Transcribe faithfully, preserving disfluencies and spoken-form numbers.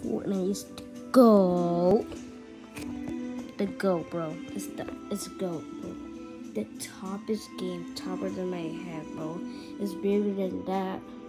Fortnite is the GOAT. The GOAT, bro. It's the it's GOAT, bro. The toppest game, topper than my head, bro. It's bigger than that.